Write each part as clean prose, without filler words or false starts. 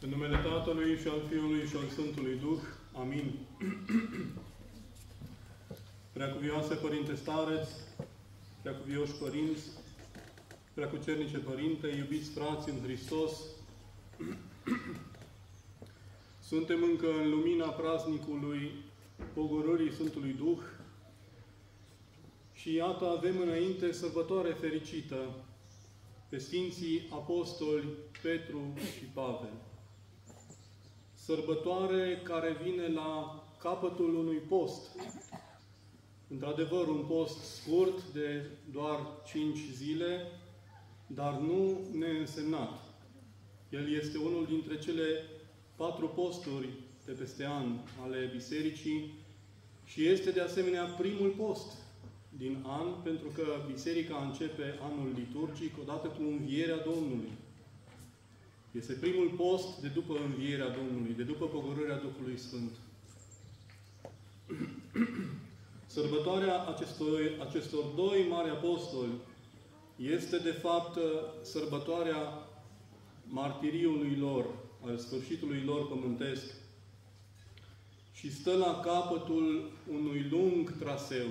În numele Tatălui și al Fiului și al Sfântului Duh. Amin. Preacuvioase Părinte Stareț, preacuvioși părinți, preacucernice Părinte, iubiți frați în Hristos, suntem încă în lumina praznicului Pogorârii Sfântului Duh și iată avem înainte sărbătoare fericită pe Sfinții Apostoli Petru și Pavel. Sărbătoare care vine la capătul unui post. Într-adevăr, un post scurt de doar 5 zile, dar nu neînsemnat. El este unul dintre cele 4 posturi de peste an ale Bisericii și este de asemenea primul post din an, pentru că Biserica începe anul liturgic odată cu învierea Domnului. Este primul post de după învierea Domnului, de după pogorârea Duhului Sfânt. Sărbătoarea acestor doi mari apostoli este, de fapt, sărbătoarea martiriului lor, al sfârșitului lor pământesc, și stă la capătul unui lung traseu,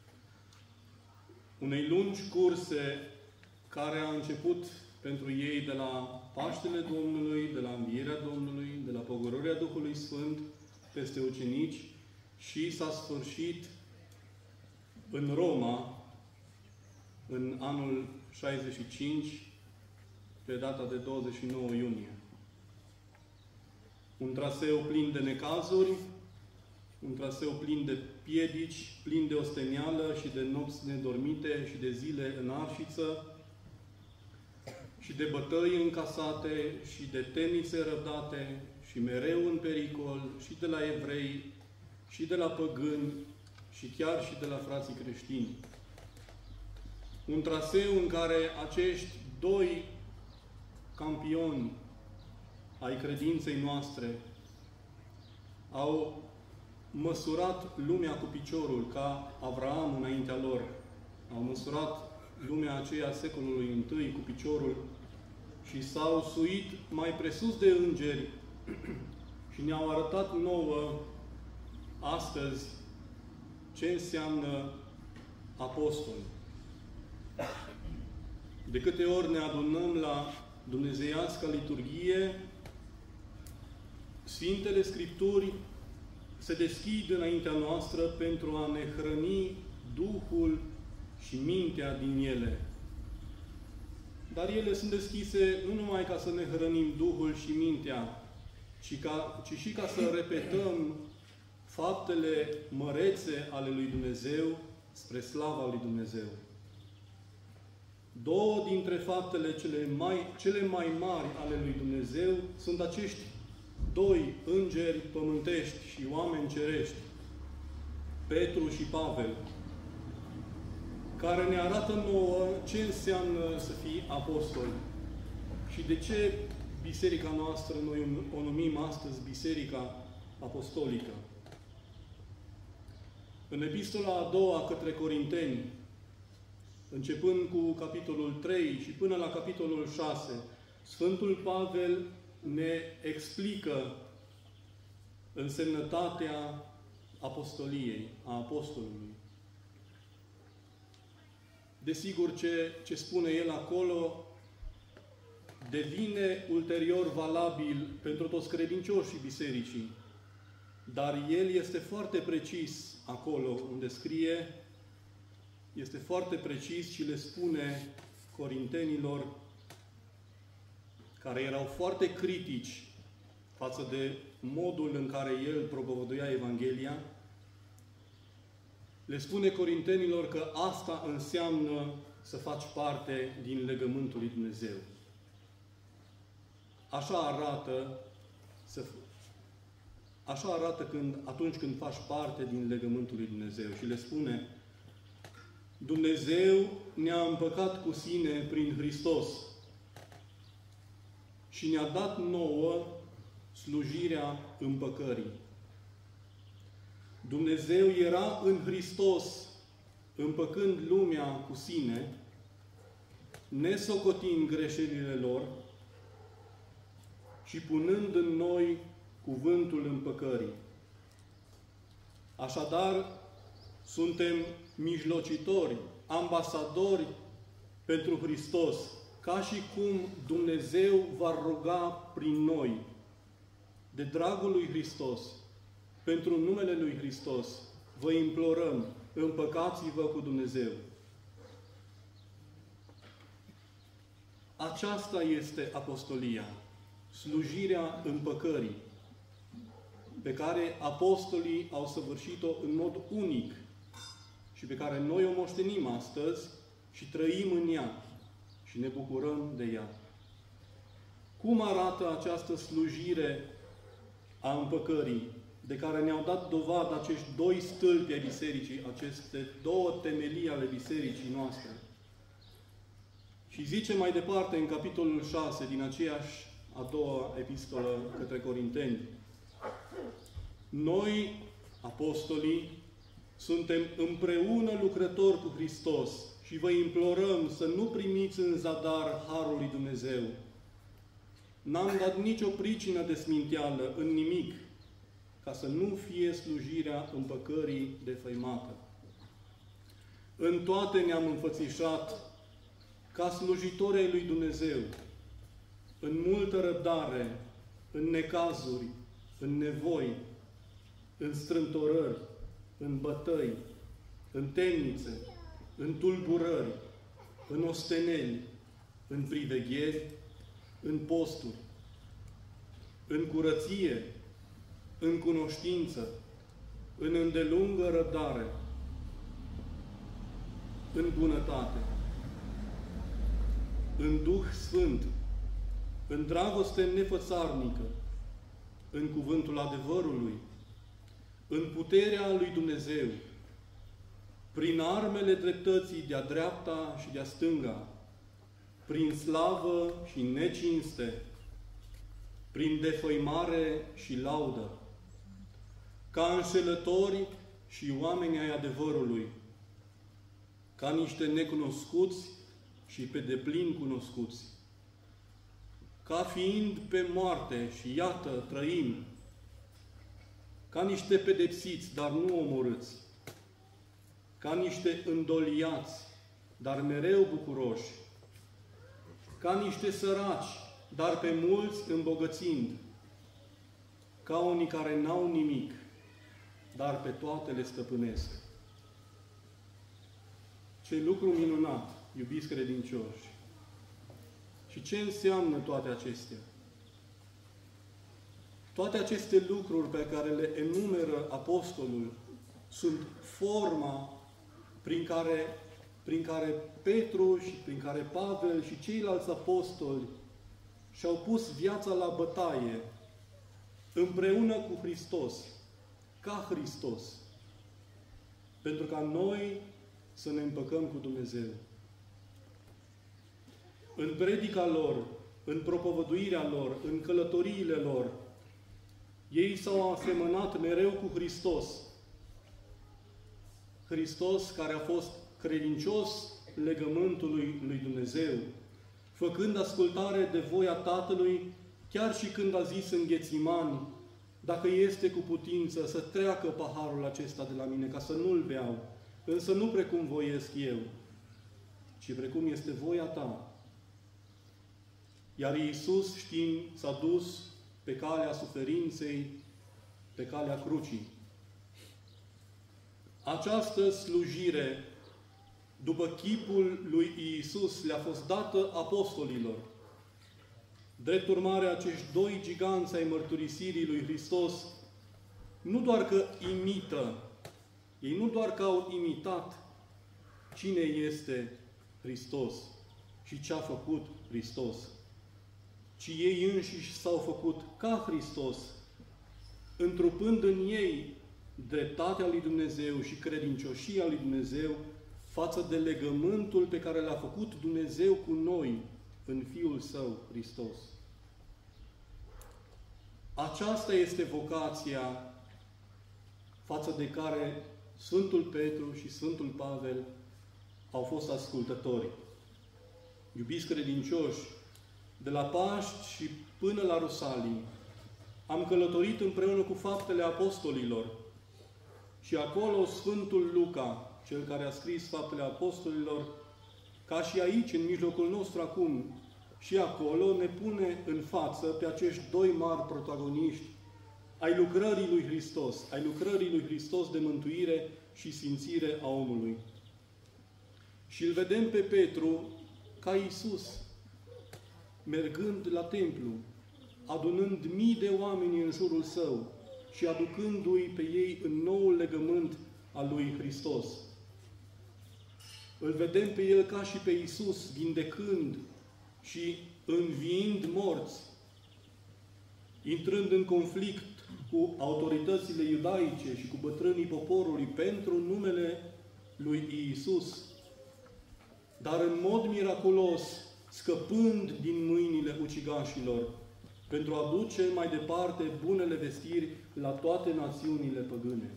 unei lungi curse care a început pentru ei de la Paștele Domnului, de la învierea Domnului, de la pogorârea Duhului Sfânt peste ucenici și s-a sfârșit în Roma, în anul 65, pe data de 29 iunie. Un traseu plin de necazuri, un traseu plin de piedici, plin de ostenială și de nopți nedormite și de zile în arșiță și de bătăi încasate și de temnițe răbdate și mereu în pericol și de la evrei și de la păgâni și chiar și de la frații creștini. Un traseu în care acești doi campioni ai credinței noastre au măsurat lumea cu piciorul, ca Avraam înaintea lor. Au măsurat lumea aceea secolului I cu piciorul și s-au suit mai presus de îngeri și ne-au arătat nouă astăzi ce înseamnă apostoli. De câte ori ne adunăm la dumnezeiasca liturghie, Sfintele Scripturi se deschid înaintea noastră pentru a ne hrăni Duhul și mintea din ele. Dar ele sunt deschise nu numai ca să ne hrănim Duhul și mintea, ci și ca să repetăm faptele mărețe ale lui Dumnezeu spre slava lui Dumnezeu. Două dintre faptele cele mai mari ale lui Dumnezeu sunt acești doi îngeri pământești și oameni cerești, Petru și Pavel, care ne arată nouă ce înseamnă să fii apostol și de ce biserica noastră noi o numim astăzi Biserica Apostolică. În epistola a doua către Corinteni, începând cu capitolul 3 și până la capitolul 6, Sfântul Pavel ne explică însemnătatea apostoliei, a apostolului. Desigur, ce spune el acolo devine ulterior valabil pentru toți credincioșii bisericii. Dar el este foarte precis acolo unde scrie, este foarte precis și le spune corintenilor, care erau foarte critici față de modul în care el propovăduia Evanghelia, le spune corintenilor că asta înseamnă să faci parte din legământul lui Dumnezeu. Așa arată atunci când faci parte din legământul lui Dumnezeu. Și le spune, Dumnezeu ne-a împăcat cu sine prin Hristos și ne-a dat nouă slujirea împăcării. Dumnezeu era în Hristos, împăcând lumea cu sine, nesocotind greșelile lor și punând în noi cuvântul împăcării. Așadar, suntem mijlocitori, ambasadori pentru Hristos, ca și cum Dumnezeu va ruga prin noi, de dragul lui Hristos, pentru numele lui Hristos, vă implorăm, împăcați-vă cu Dumnezeu. Aceasta este apostolia, slujirea împăcării, pe care apostolii au săvârșit-o în mod unic și pe care noi o moștenim astăzi și trăim în ea și ne bucurăm de ea. Cum arată această slujire a împăcării, de care ne-au dat dovadă acești doi stâlpi ai Bisericii, aceste două temelii ale Bisericii noastre? Și zice mai departe în capitolul 6 din aceeași a doua epistolă către Corinteni: noi, apostolii, suntem împreună lucrători cu Hristos și vă implorăm să nu primiți în zadar harul lui Dumnezeu. N-am dat nicio pricină de sminteală în nimic, ca să nu fie slujirea împăcării defăimată. În toate ne-am înfățișat ca slujitori ai lui Dumnezeu, în multă răbdare, în necazuri, în nevoi, în strântorări, în bătăi, în temnițe, în tulburări, în osteneli, în privegheri, în posturi, în curăție, în cunoștință, în îndelungă răbdare, în bunătate, în Duh Sfânt, în dragoste nefățarnică, în cuvântul adevărului, în puterea lui Dumnezeu, prin armele dreptății de-a dreapta și de-a stânga, prin slavă și necinste, prin defăimare și laudă, ca înșelători și oameni ai adevărului, ca niște necunoscuți și pe deplin cunoscuți, ca fiind pe moarte și iată trăim, ca niște pedepsiți, dar nu omorâți, ca niște îndoliați, dar mereu bucuroși, ca niște săraci, dar pe mulți îmbogățind, ca unii care n-au nimic, dar pe toate le stăpânesc. Ce lucru minunat, iubiți credincioși! Și ce înseamnă toate acestea? Toate aceste lucruri pe care le enumeră apostolul sunt forma prin care Petru și prin care Pavel și ceilalți apostoli și-au pus viața la bătaie împreună cu Hristos, ca Hristos, pentru ca noi să ne împăcăm cu Dumnezeu. În predica lor, în propovăduirea lor, în călătoriile lor, ei s-au asemănat mereu cu Hristos. Hristos care a fost credincios legământului lui Dumnezeu, făcând ascultare de voia Tatălui, chiar și când a zis în Ghețimani: dacă este cu putință să treacă paharul acesta de la mine, ca să nu-l beau, însă nu precum voiesc eu, ci precum este voia ta. Iar Iisus, știm, s-a dus pe calea suferinței, pe calea crucii. Această slujire, după chipul lui Iisus, le-a fost dată apostolilor. Drept urmare, acești doi giganți ai mărturisirii lui Hristos nu doar că imită, ei nu doar că au imitat cine este Hristos și ce a făcut Hristos, ci ei înșiși s-au făcut ca Hristos, întrupând în ei dreptatea lui Dumnezeu și credincioșia lui Dumnezeu față de legământul pe care l-a făcut Dumnezeu cu noi în Fiul Său, Hristos. Aceasta este vocația față de care Sfântul Petru și Sfântul Pavel au fost ascultători. Iubiți credincioși, de la Paști și până la Rusalii, am călătorit împreună cu Faptele Apostolilor și acolo Sfântul Luca, cel care a scris Faptele Apostolilor, ca și aici, în mijlocul nostru acum, și acolo ne pune în față pe acești doi mari protagoniști ai lucrării lui Hristos, ai lucrării lui Hristos de mântuire și sfințire a omului. Și îl vedem pe Petru ca Iisus, mergând la templu, adunând mii de oameni în jurul său și aducându-i pe ei în noul legământ al lui Hristos. Îl vedem pe el ca și pe Iisus, vindecând și înviind morți, intrând în conflict cu autoritățile iudaice și cu bătrânii poporului pentru numele lui Iisus, dar în mod miraculos, scăpând din mâinile ucigașilor, pentru a duce mai departe bunele vestiri la toate națiunile păgâne.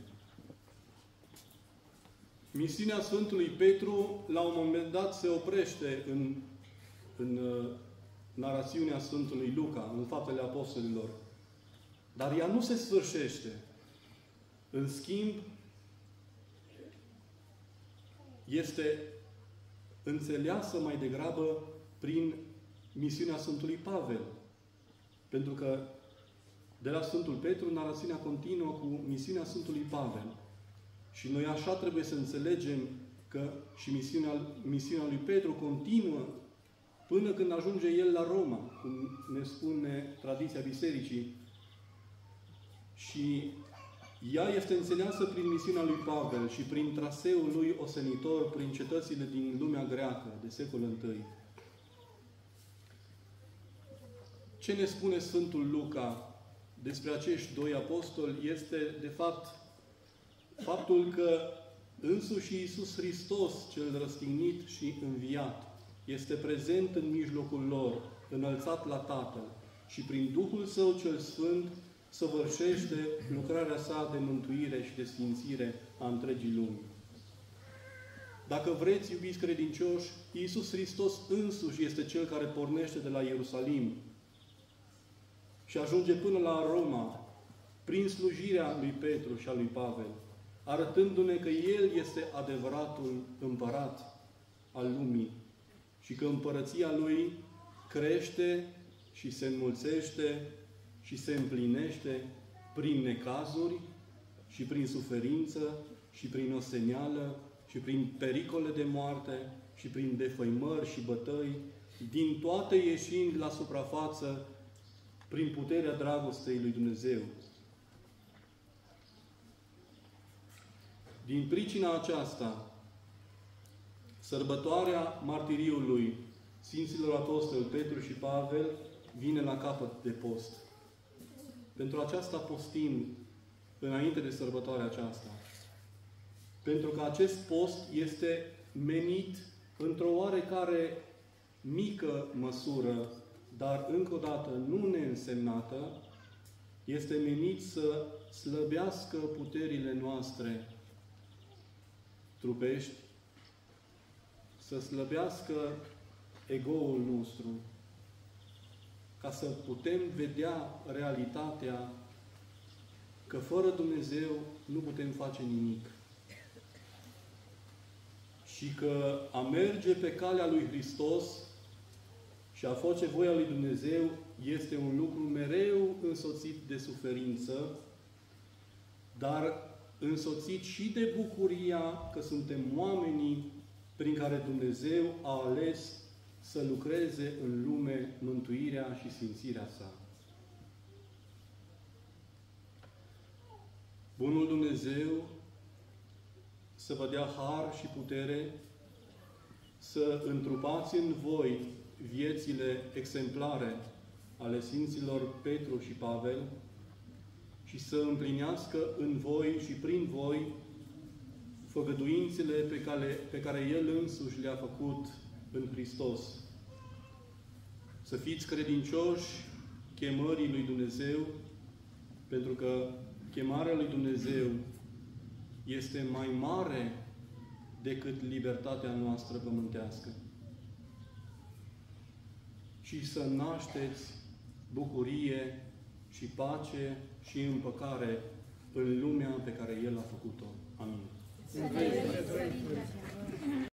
Misiunea Sfântului Petru, la un moment dat, se oprește în narațiunea Sfântului Luca, în Faptele Apostolilor. Dar ea nu se sfârșește. În schimb, este înțeleasă mai degrabă prin misiunea Sfântului Pavel. Pentru că de la Sfântul Petru, narațiunea continuă cu misiunea Sfântului Pavel. Și noi așa trebuie să înțelegem că și misiunea lui Petru continuă până când ajunge el la Roma, cum ne spune tradiția Bisericii. Și ea este înțeleasă prin misiunea lui Pavel și prin traseul lui osenitor prin cetățile din lumea greacă de secolul I. Ce ne spune Sfântul Luca despre acești doi apostoli este, de fapt, faptul că însuși Iisus Hristos, cel răstignit și înviat, este prezent în mijlocul lor, înălțat la Tatăl și prin Duhul Său cel Sfânt săvârșește lucrarea sa de mântuire și de sfințire a întregii lumi. Dacă vreți, iubiți credincioși, Iisus Hristos însuși este Cel care pornește de la Ierusalim și ajunge până la Roma, prin slujirea lui Petru și a lui Pavel, arătându-ne că El este adevăratul împărat al lumii și că împărăția Lui crește și se înmulțește și se împlinește prin necazuri și prin suferință și prin osteneală și prin pericole de moarte și prin defăimări și bătăi, din toate ieșind la suprafață prin puterea dragostei lui Dumnezeu. Din pricina aceasta, sărbătoarea martiriului Sfinților Apostoli Petru și Pavel vine la capăt de post. Pentru aceasta postim înainte de sărbătoarea aceasta. Pentru că acest post este menit într-o oarecare mică măsură, dar încă o dată nu neînsemnată, este menit să slăbească puterile noastre trupești, să slăbească ego-ul nostru, ca să putem vedea realitatea că fără Dumnezeu nu putem face nimic. Și că a merge pe calea lui Hristos și a face voia lui Dumnezeu este un lucru mereu însoțit de suferință, dar însoțit și de bucuria că suntem oamenii prin care Dumnezeu a ales să lucreze în lume mântuirea și sfințirea sa. Bunul Dumnezeu să vă dea har și putere să întrupați în voi viețile exemplare ale Sfinților Petru și Pavel și să împlinească în voi și prin voi făgăduințele pe care El însuși le-a făcut în Hristos. Să fiți credincioși chemării lui Dumnezeu, pentru că chemarea lui Dumnezeu este mai mare decât libertatea noastră pământească. Și ci să nașteți bucurie și pace și împăcare în lumea pe care El a făcut-o. Amin.